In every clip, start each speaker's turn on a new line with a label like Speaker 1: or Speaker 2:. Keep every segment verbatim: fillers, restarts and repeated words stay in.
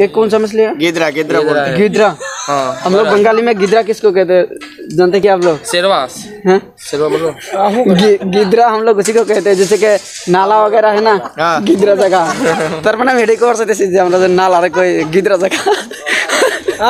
Speaker 1: एक कौन सा मछली है?
Speaker 2: गिद्रा। गिद्रा बोलते
Speaker 1: गिद्रा। हाँ, हम लोग बंगाली में गिद्रा किसको कहते हैं जानते क्या आप लोग?
Speaker 3: शेरवास।
Speaker 1: हैं?
Speaker 3: शेरवा बोलो।
Speaker 1: गिद्रा हम लोग उसी को कहते हैं, जैसे कि नाला वगैरह है ना, गिद्रा जगह तरपना मेढी को और से हम लोग नाला रे कोई गिद्रा जगह।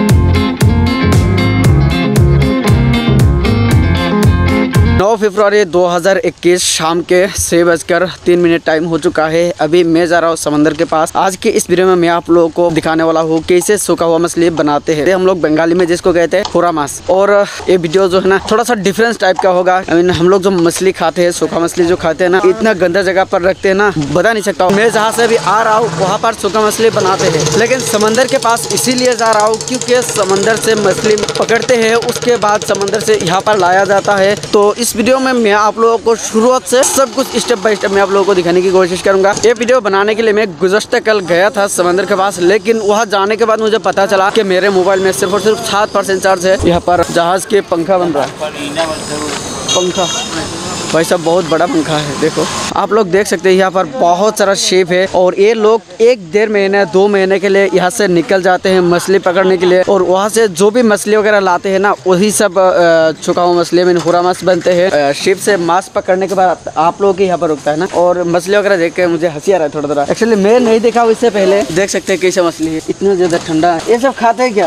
Speaker 1: नौ फरवरी दो हज़ार इक्कीस शाम के छह बजकर तीन मिनट टाइम हो चुका है। अभी मैं जा रहा हूँ समंदर के पास। आज के इस वीडियो में मैं आप लोगों को दिखाने वाला हूँ कैसे सूखा हुआ मछली बनाते हैं। हम लोग बंगाली में जिसको कहते हैं खोरा मास। और ये वीडियो जो है ना थोड़ा सा डिफरेंस टाइप का होगा। I mean, हम लोग जो मछली खाते हैं, सूखा मछली जो खाते हैं ना, इतना गंदा जगह पर रखते हैं ना, बता नहीं सकता। मैं जहाँ से भी आ रहा हूँ वहाँ पर सूखा मछली बनाते हैं, लेकिन समंदर के पास इसीलिए जा रहा हूँ क्योंकि समंदर से मछली पकड़ते हैं, उसके बाद समंदर से यहाँ पर लाया जाता है। तो इस वीडियो में मैं आप लोगों को शुरुआत से सब कुछ स्टेप बाय स्टेप मैं आप लोगों को दिखाने की कोशिश करूंगा। ये वीडियो बनाने के लिए मैं गुज़श्ता कल गया था समंदर के पास, लेकिन वहां जाने के बाद मुझे पता चला कि मेरे मोबाइल में सिर्फ और सिर्फ सात परसेंट चार्ज है। यहाँ पर जहाज के पंखा बन रहा है, पंखा भाई साहब बहुत बड़ा पंखा है। देखो आप लोग देख सकते हैं यहाँ पर बहुत सारा शिप है और ये लोग एक डेढ़ महीने दो महीने के लिए यहाँ से निकल जाते हैं मछली पकड़ने के लिए। और वहाँ से जो भी मछली वगैरह लाते हैं ना, वही सब छुका हुआ मछली में हुरा मास बनते हैं। शिप से मांस पकड़ने के बाद आप लोगों की यहाँ पर रुकता है ना, और मछली वगैरह देख के मुझे हंसी आ रहा है थोड़ा थोड़ा। एक्चुअली मैं नहीं देखा इससे पहले। देख सकते हैं कैसे मछली है, इतना ज्यादा ठंडा। ये सब खाते हैं क्या?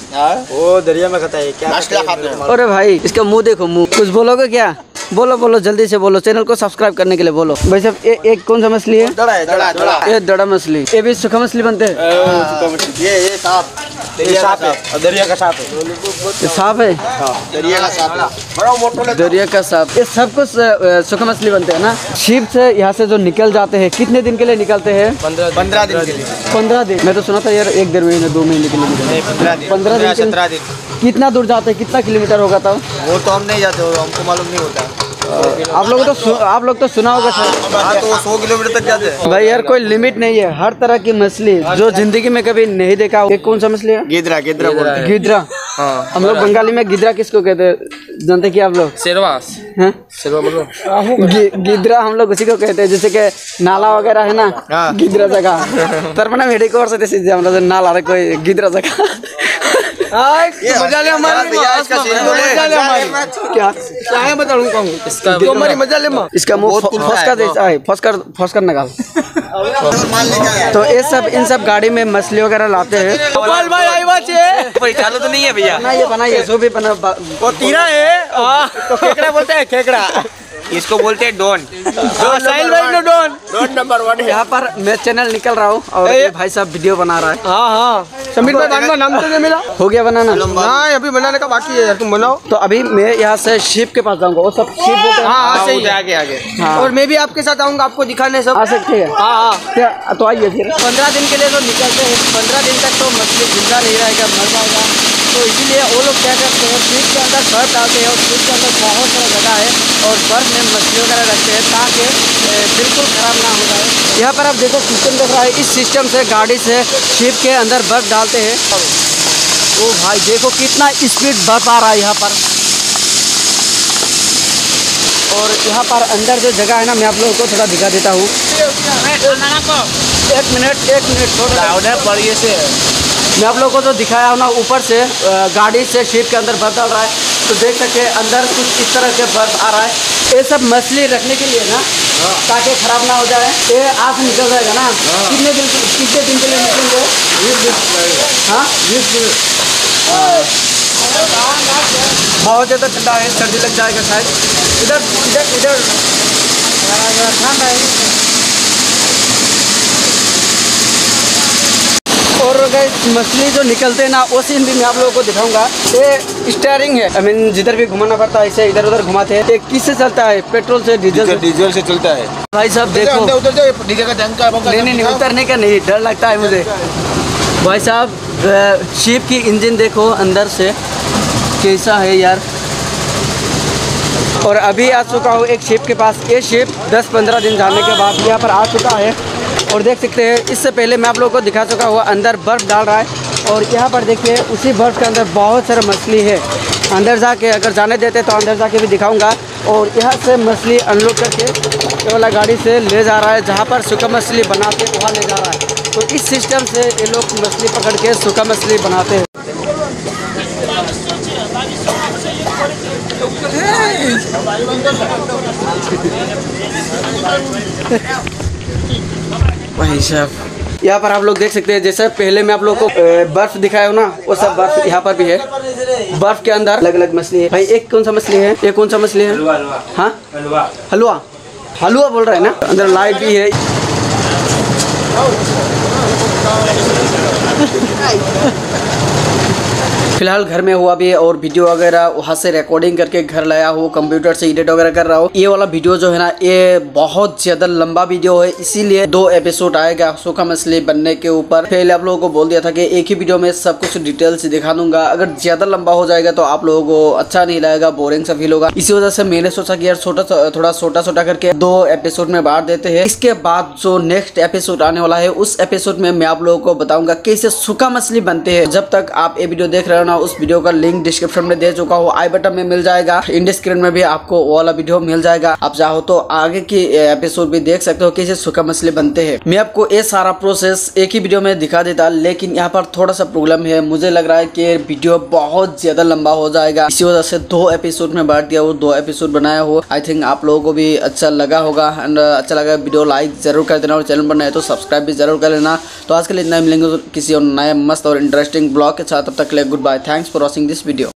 Speaker 2: वो दरिया में खाता है क्या?
Speaker 1: अरे भाई इसका मुँह देखो, मुँह। कुछ बोलोगे क्या? बोलो बोलो जल्दी से बोलो, चैनल को सब्सक्राइब करने के लिए बोलो। भाई साहब ए, एक कौन सा मछली है?
Speaker 2: दड़ा है, दड़ा, दड़ा।
Speaker 1: ये दड़ा मछली। ये भी सूखा मछली बनते हैं।
Speaker 2: ये ये सांप, ये सांप है और दरिया का सांप है।
Speaker 1: ये सांप है,
Speaker 2: दरिया का सांप है, बड़ा मोटा
Speaker 1: दरिया का सांप। ये सब कुछ सूखा मछली बनते हैं ना। शिप से यहाँ से जो निकल जाते हैं, कितने दिन के लिए निकलते हैं?
Speaker 2: पंद्रह दिन के लिए।
Speaker 1: पंद्रह दिन? मैं तो सुना था यार एक डेढ़ महीने दो महीने के लिए निकलते। पंद्रह दिन
Speaker 2: सत्रह दिन।
Speaker 1: कितना दूर जाते हैं, कितना किलोमीटर होगा तब?
Speaker 2: वो तो हम नहीं जाते, हमको मालूम नहीं होता।
Speaker 1: आप लोग तो आप लोग तो सुना होगा सर।
Speaker 2: हाँ तो सौ किलोमीटर तक जाते हैं
Speaker 1: भाई यार कोई लिमिट नहीं है। हर तरह की मछली जो जिंदगी में कभी नहीं देखा। एक कौन सा मछली है?
Speaker 2: गिद्रा। गिद्रा बोलते हैं।
Speaker 1: गिद्रा। हाँ, हम लोग बंगाली में गिद्रा किसको कहते हैं जानते क्या आप लोग?
Speaker 3: शेरवास।
Speaker 1: हैं?
Speaker 3: शेरवा बोलो।
Speaker 1: गिद्रा हम लोग उसी को कहते हैं, जैसे कि नाला वगैरह है ना, गिद्रा जगह तरपना मेढी को और से हम लोग नाला रे कोई गिद्रा जगह।
Speaker 2: मजा ले हमारे
Speaker 1: क्या
Speaker 2: क्या है बताऊँ कहूँ
Speaker 3: इसका
Speaker 2: हमारी मजा ले माँ।
Speaker 1: इसका मुंह फसका देता है, फसकर फसकर निकाल। तो ये सब इन सब गाड़ी में मछली वगैरह लाते हैं।
Speaker 3: चालू तो नहीं है भैया?
Speaker 1: बनाइए बनाइए जो भी बना।
Speaker 2: वो तीरा है तो खेकड़ा बोलते हैं, खेकड़ा।
Speaker 3: इसको बोलते हैं don.
Speaker 2: Don don number one है।
Speaker 1: यहाँ पर मैं चैनल निकल रहा हूँ और ये भाई साहब वीडियो बना रहा है।
Speaker 2: हाँ हाँ समीर भाई बांगवा नाम तो मिला
Speaker 1: हो गया बनाना?
Speaker 2: हाँ अभी बनाने का बाकी है यार, तुम बनाओ।
Speaker 1: तो अभी मैं यहाँ से शिप के पास जाऊंगा। वो सब शिप बोलते हैं।
Speaker 2: हाँ सही है,
Speaker 3: आगे आगे।
Speaker 1: हाँ।
Speaker 2: और मैं भी आपके साथ आऊंगा आपको दिखाने सब।
Speaker 1: आ सकते हैं?
Speaker 2: हाँ हाँ
Speaker 1: क्या तो आइए फिर। पंद्रह दिन के लिए तो निकलते हैं, पंद्रह दिन तक तो मछली जिंदा नहीं रहेगा, मर जाएगा। तो इसीलिए वो लोग क्या करते हैं, फ्रिज के अंदर बर्फ डालते हैं और फ्रिज के अंदर बहुत सारा जगह है और बर्फ में मछली वगैरह रखते हैं ताकि बिल्कुल खराब ना हो जाए। यहाँ पर आप देखो सिस्टम देख रहा है, इस सिस्टम से गाड़ी से शिप के अंदर बर्फ डालते हैं। ओ भाई देखो कितना स्पीड बर्फ आ रहा है यहाँ पर। और यहाँ पर अंदर जो जगह है ना, मैं आप लोगों को थोड़ा दिखा देता हूँ। एक मिनट एक मिनट थोड़ा
Speaker 3: बढ़िया से
Speaker 1: मैं आप लोगों को जो दिखाया हूँ ना, ऊपर से गाड़ी से शिप के अंदर बर्फ डाल रहा है, तो देख सकते हैं अंदर कुछ इस तरह के बर्फ आ रहा है। ये सब मछली रखने के लिए ना, ताकि खराब ना हो जाए। ये आज निकल जाएगा ना। कितने दिन कितने दिन के लिए निकलेंगे? हाँ बहुत ज़्यादा ठंडा है, सर्दी लग जाएगा शायद। इधर इधर इधर ठंड है। और गाइस मछली जो निकलते हैं ना, वो सीन भी मैं आप लोगों को दिखाऊंगा। ये स्टीयरिंग है, आई मीन जिधर भी घुमाना पड़ता है ऐसे इधर उधर घुमाते हैं। ये किससे चलता है? पेट्रोल से, डीजल से?
Speaker 2: डीजल से चलता है
Speaker 1: भाई साहब देखो
Speaker 2: उधर जो डीजल का टैंक का।
Speaker 1: नहीं नहीं उतरने का नहीं, डर लगता है मुझे। भाई साहब शिप की इंजन देखो अंदर से कैसा है यार। और अभी आ चुका हूँ एक शिप के पास। ये शिप दस पंद्रह दिन जाने के बाद यहाँ पर आ चुका है और देख सकते हैं इससे पहले मैं आप लोगों को दिखा चुका हुआ अंदर बर्फ़ डाल रहा है। और यहाँ पर देखिए उसी बर्फ़ के अंदर बहुत सारा मछली है। अंदर जाके अगर जाने देते तो अंदर जाके भी दिखाऊंगा। और यहाँ से मछली अनलोड करके ये वाला गाड़ी से ले जा रहा है, जहाँ पर सूखा मछली बना के वहाँ ले जा रहा है। तो इस सिस्टम से ये लोग मछली पकड़ के सूखा मछली बनाते हैं। भाई साहब, यहाँ पर आप लोग देख सकते हैं, जैसे पहले मैं आप लोग को बर्फ दिखाया हूँ ना, वो सब बर्फ यहाँ पर भी है। बर्फ के अंदर अलग अलग मछली है। भाई एक कौन सा मछली है, एक कौन सा मछली है? हाँ, हलवा हलवा हलवा बोल रहा है ना। अंदर लाइट भी है। फिलहाल घर में हुआ भी है और वीडियो वगैरह वहाँ से रिकॉर्डिंग करके घर लाया हूँ, कंप्यूटर से एडिट वगैरह कर रहा हूँ। ये वाला वीडियो जो है ना, ये बहुत ज्यादा लंबा वीडियो है, इसीलिए दो एपिसोड आएगा सूखा मछली बनने के ऊपर। पहले आप लोगों को बोल दिया था कि एक ही वीडियो में सब कुछ डिटेल से दिखा दूंगा। अगर ज्यादा लंबा हो जाएगा तो आप लोगों को अच्छा नहीं लगेगा, बोरिंग सा फील होगा। इसी वजह से मैंने सोचा कि यार छोटा थोड़ा छोटा छोटा करके दो एपिसोड में बांट देते हैं। इसके बाद जो नेक्स्ट एपिसोड आने वाला है, उस एपिसोड में मैं आप लोगों को बताऊंगा कैसे सूखा मछली बनते हैं। जब तक आप ये वीडियो देख रहे हो, उस वीडियो का लिंक डिस्क्रिप्शन में दे चुका हूँ, आई बटन में मिल जाएगा, इंड स्क्रीन में भी आपको वो वाला वीडियो मिल जाएगा। आप चाहो तो आगे की एपिसोड भी देख सकते हो कैसे सूखा मछली बनते हैं। मैं आपको ये सारा प्रोसेस एक ही वीडियो में दिखा देता, लेकिन यहाँ पर थोड़ा सा प्रॉब्लम है। मुझे लग रहा है कि वीडियो बहुत ज्यादा लंबा हो जाएगा, इसी वजह से दो एपिसोड में बांट दिया, वो दो एपिसोड बनाया हो। आई थिंक आप लोगों को भी अच्छा लगा होगा। एंड अच्छा लगा वीडियो लाइक जरूर कर देना और चैनल पर नए तो सब्सक्राइब भी जरूर कर लेना। तो आज के लिए इतना, मिलेंगे किसी और नए मस्त और इंटरेस्टिंग ब्लॉग के साथ। तब तक के लिए goodbye, thanks for watching this video.